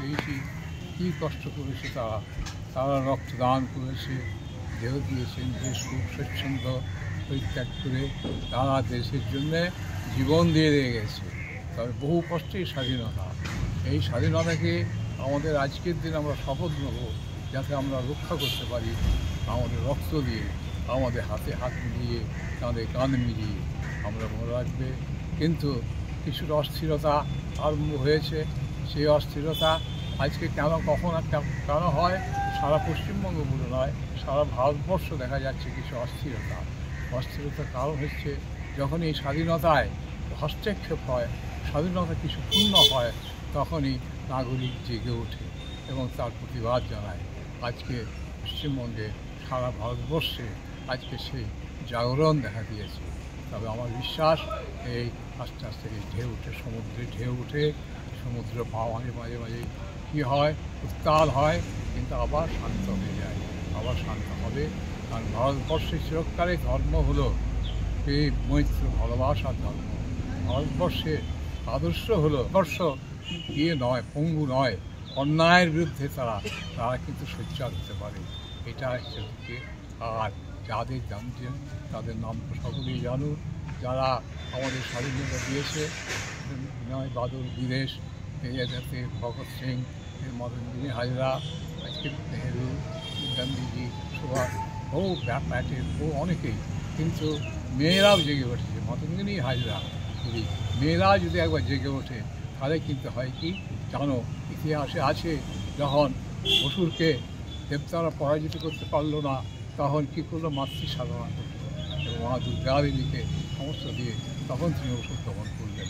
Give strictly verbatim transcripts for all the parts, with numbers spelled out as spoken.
পেয়েছি কী কষ্ট করেছে তারা তারা রক্তদান করেছে, দেহ দিয়েছেন, দেশ খুব স্বচ্ছন্দ পরিত্যাগ করে তারা দেশের জন্যে জীবন দিয়ে দিয়ে গেছে। তবে বহু কষ্টেই স্বাধীনতা, এই স্বাধীনতাকে আমাদের আজকের দিন আমরা শপথ নেব যাতে আমরা রক্ষা করতে পারি আমাদের রক্ত দিয়ে, আমাদের হাতে হাত মিলিয়ে, কাঁধে কাঁধ মিলিয়ে আমরা মনে রাখবে। কিন্তু কিছুটা অস্থিরতা আরম্ভ হয়েছে, সেই অস্থিরতা আজকে কেন কখন আর কেন হয় সারা পশ্চিমবঙ্গ বলে নয়, সারা ভারতবর্ষ দেখা যাচ্ছে কিছু অস্থিরতা। অস্থিরতার কারণ হচ্ছে যখন এই স্বাধীনতায় হস্তক্ষেপ হয়, স্বাধীনতা কিছু পূর্ণ হয়, তখনই নাগরিক জেগে ওঠে এবং তার প্রতিবাদ জানায়। আজকে পশ্চিমবঙ্গে সারা ভারতবর্ষে আজকে সেই জাগরণ দেখা দিয়েছে। তবে আমার বিশ্বাস এই আস্তে আস্তে ঢেউ উঠে, সমুদ্রে ঢেউ উঠে, সমুদ্র মাঝে মাঝে মাঝে কী হয়, উত্তাল হয়, কিন্তু আবার শান্ত হয়ে যায়, আবার শান্ত হবে। কারণ ভারতবর্ষের চিরকালের ধর্ম হলো এই মৈত্র, ভালোবাসার ধর্ম। ভারতবর্ষের আদর্শ হলো বর্ষ ইয়ে নয়, পঙ্গু নয়, অন্যায়ের বিরুদ্ধে তারা তারা কিন্তু সোচ্চার হতে পারে, এটা হচ্ছে। আর যাদের জানছেন তাদের নাম তো সকলেই জানুন, যারা আমাদের স্বাধীনতা দিয়েছে, বিনয় বাদল, বীরেশ, যাতে ভগৎ সিং, মদনমোহন হাজরা, আজকে নেহেরু, গান্ধীজি, সুভাষ, বহু প্যাটেল, বহু অনেকেই। কিন্তু মেয়েরাও জেগে উঠেছে, মদনমোহন হাজরা যদি মেয়েরা যদি একবার জেগে ওঠে তাহলে কিন্তু হয় কি জানো, ইতিহাসে আছে যখন অসুরকে দেবতারা পরাজিত করতে পারলো না, তখন কী করলো, মাতৃ সাধনা করলো এবং মা দুর্গা দেবীকে সমস্ত দিয়ে তখন তিনি ওষুধ দমন করলেন।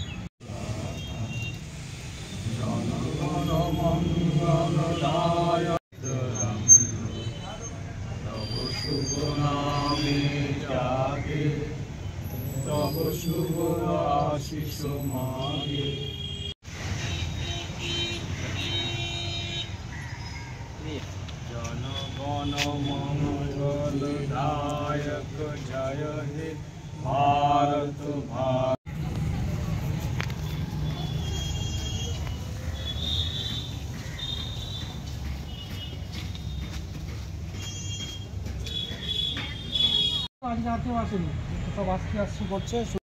শুভ নামে জাগে তব শুভ আশিস মাগে। জনগণ মঙ্গলদায়ক জয় হে ভারত ভারত। আজকে আর কেউ আসেনি, সব আজকে আসছে করছে।